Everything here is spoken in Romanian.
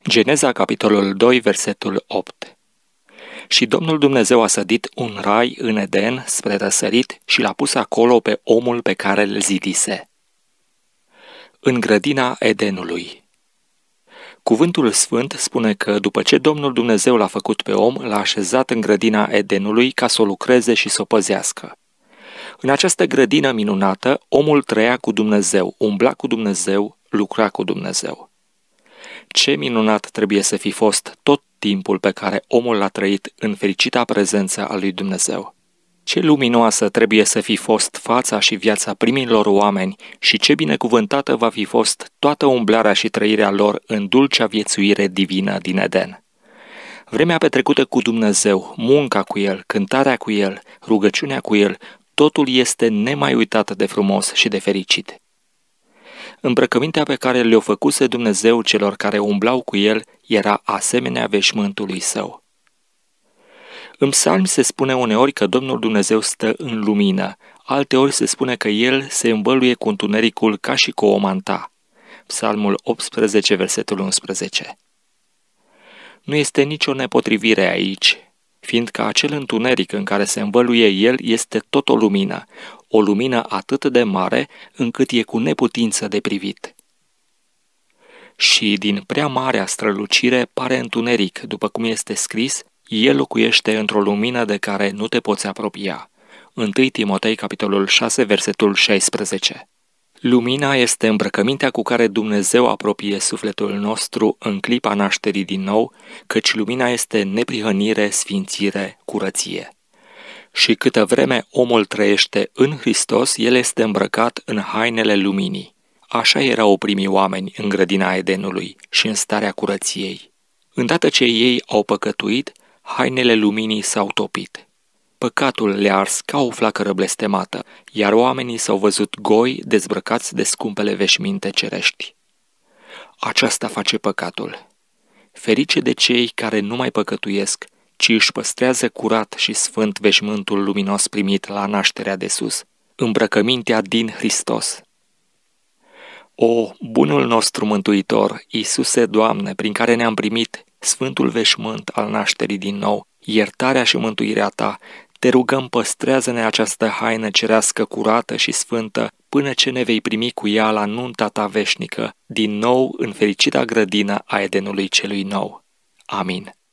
Geneza, capitolul 2, versetul 8. Și Domnul Dumnezeu a sădit un rai în Eden spre răsărit și l-a pus acolo pe omul pe care îl zidise. În grădina Edenului. Cuvântul Sfânt spune că după ce Domnul Dumnezeu l-a făcut pe om, l-a așezat în grădina Edenului ca să o lucreze și să o păzească. În această grădină minunată, omul trăia cu Dumnezeu, umbla cu Dumnezeu, lucra cu Dumnezeu. Ce minunat trebuie să fi fost tot timpul pe care omul l-a trăit în fericita prezență a lui Dumnezeu. Ce luminoasă trebuie să fi fost fața și viața primilor oameni și ce binecuvântată va fi fost toată umblarea și trăirea lor în dulcea viețuire divină din Eden. Vremea petrecută cu Dumnezeu, munca cu El, cântarea cu El, rugăciunea cu El, totul este nemai uitat de frumos și de fericit. Îmbrăcămintea pe care le-o făcuse Dumnezeu celor care umblau cu El era asemenea veșmântului Său. În psalmi se spune uneori că Domnul Dumnezeu stă în lumină, alteori se spune că El se învăluie cu întunericul ca și cu o manta. Psalmul 18, versetul 11. Nu este nicio nepotrivire aici, fiindcă acel întuneric în care se învăluie El este tot o lumină atât de mare încât e cu neputință de privit. Și din prea marea strălucire pare întuneric, după cum este scris, El locuiește într-o lumină de care nu te poți apropia. 1 Timotei, capitolul 6, versetul 16. Lumina este îmbrăcămintea cu care Dumnezeu apropie sufletul nostru în clipa nașterii din nou, căci lumina este neprihănire, sfințire, curăție. Și câtă vreme omul trăiește în Hristos, el este îmbrăcat în hainele luminii. Așa erau primii oameni în grădina Edenului și în starea curăției. Îndată ce ei au păcătuit, hainele luminii s-au topit. Păcatul le-a ars ca o flacără blestemată, iar oamenii s-au văzut goi dezbrăcați de scumpele veșminte cerești. Aceasta face păcatul. Ferice de cei care nu mai păcătuiesc, ci își păstrează curat și sfânt veșmântul luminos primit la nașterea de sus, îmbrăcămintea din Hristos. O, bunul nostru mântuitor, Iisuse, Doamne, prin care ne-am primit sfântul veșmânt al nașterii din nou, iertarea și mântuirea Ta, te rugăm, păstrează-ne această haină cerească curată și sfântă, până ce ne vei primi cu ea la nunta Ta veșnică, din nou în fericita grădină a Edenului celui nou. Amin.